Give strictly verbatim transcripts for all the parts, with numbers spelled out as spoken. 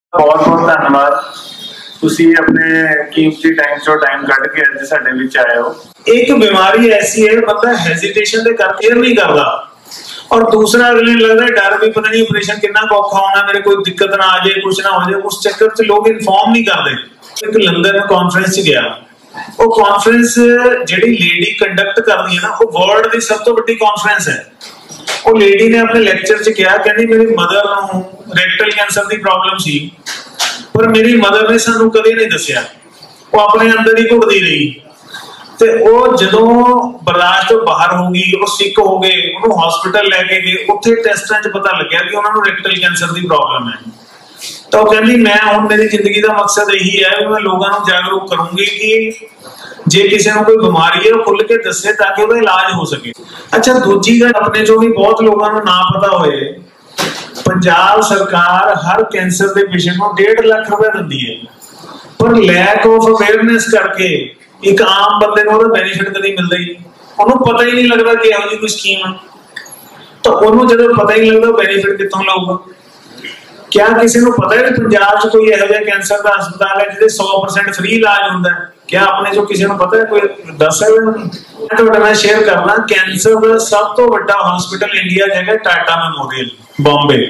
बहुत बहुत धन्यवाद। ਤੁਸੀਂ अपने कीमती टाइम चो टाइम ਕੱਢ के ਅੱਜ ਸਾਡੇ ਵਿੱਚ ਆਏ हो। एक बीमारी ऐसी है बंदा हेजिटेशन ਦੇ ਕਰਕੇ नहीं करता और दूसरा अगले लगता है डर भी पता नहीं ऑपरेशन कितना औखा होना, मेरे कोई दिक्कत ना आ जाए, कुछ ना हो जाए, उस चक्कर च लोग इन्फॉर्म नहीं करते। एक लंदन कॉन्फ्रेंस च गया, वो कॉन्फ्रेंस ਜਿਹੜੀ लेडी कंडक्ट करदी है ना, वो वर्ल्ड ਦੀ सब तो बड़ी कॉन्फ्रेंस है। वो लेडी ने अपने लेक्चर च कहा, कहनी मेरी मदर ਨੂੰ ਰੈਕਟਲ ਕੈਂਸਰ ਦੀ ਪ੍ਰੋਬਲਮ ਸੀ, पर मेरी मदर ने सानू कदे नहीं दसिया, वो अपने अंदर ही घुटदी रही ते वो जदों बर्दाश्त तो बाहर हो गई, वो सिक हो गए, उन्होंने हॉस्पिटल लेके गए, उत्थे टेस्टां च पता लग्या कि उन्होंने रैक्टल कैंसर की प्रॉब्लम है। तो कहनी मैं हुण मेरी जिंदगी का मकसद यही है कि मैं लोगों को जागरूक करूंगी कि जे किसी को कोई बीमारी है वो खुल के दसे ताकि उसका इलाज हो सके। अच्छा, दूजी गल अपने जो भी बहुत लोगों को ना पता होए, पंजाब सरकार हर कैंसर के पेशेंट को डेढ़ लाख रुपया दिंदी है, पर लैक ऑफ अवेयरनेस करके एक आम बंदे को बेनिफिट कभी मिलता ही नहीं, उन्होंने पता ही नहीं लगता कि यह कोई स्कीम है। तो उन्होंने जो पता ही नहीं लगता बेनिफिट कितों लूगा। क्या किसी को पता है कि पंजाब च कोई यह कैंसर का अस्पताल है जिसे सौ परसेंट फ्री इलाज होता है? क्या अपने जो किसी को पता है, कोई दस है? मैं शेयर करना, कैंसर का सब तो बड़ा हॉस्पिटल इंडिया जगह टाटा मेमोरियल बॉम्बे,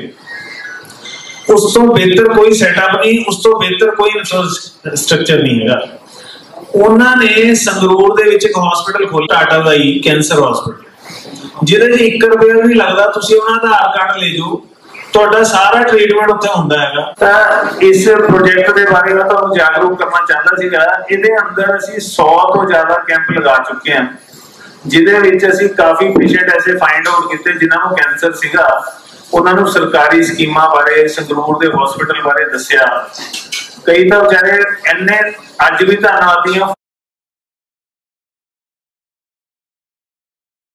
उस तो बेहतर कोई सेटअप नहीं, उस तो बेहतर कोई इंफ्रास्ट्रक्चर नहीं है। उन्होंने संगरूर दे विच एक हॉस्पिटल खोला टाटा का ही कैंसर हॉस्पिटल, जिहदे च एक रुपया भी लगता, तुसीं उन्हां दा आधार कार्ड ले जाओ, ਤੁਹਾਡਾ ਸਾਰਾ ਟ੍ਰੀਟਮੈਂਟ ਉੱਥੇ ਹੁੰਦਾ ਹੈਗਾ। ਤਾਂ ਇਸ ਪ੍ਰੋਜੈਕਟ ਦੇ ਬਾਰੇ ਮੈਂ ਤੁਹਾਨੂੰ ਜਾਗਰੂਕ ਕਰਨਾ ਚਾਹੁੰਦਾ ਸੀਗਾ। ਇਹਦੇ ਅੰਦਰ ਅਸੀਂ ਸੌ ਤੋਂ ਜ਼ਿਆਦਾ ਕੈਂਪ ਲਗਾ ਚੁੱਕੇ ਹਾਂ, ਜਿਹਦੇ ਵਿੱਚ ਅਸੀਂ ਕਾਫੀ ਪੇਸ਼ੈਂਟ ਐਸੇ ਫਾਈਂਡ ਆਊਟ ਕੀਤੇ ਜਿਨ੍ਹਾਂ ਨੂੰ ਕੈਂਸਰ ਸੀਗਾ, ਉਹਨਾਂ ਨੂੰ ਸਰਕਾਰੀ ਸਕੀਮਾਂ ਬਾਰੇ, ਸੰਗਰੂਰ ਦੇ ਹਸਪੀਟਲ ਬਾਰੇ ਦੱਸਿਆ। ਕਈ ਤਾਂ ਵਿਚਾਰੇ ਇੰਨੇ ਅੱਜ ਵੀ ਧੰਨਵਾਦੀ ਆ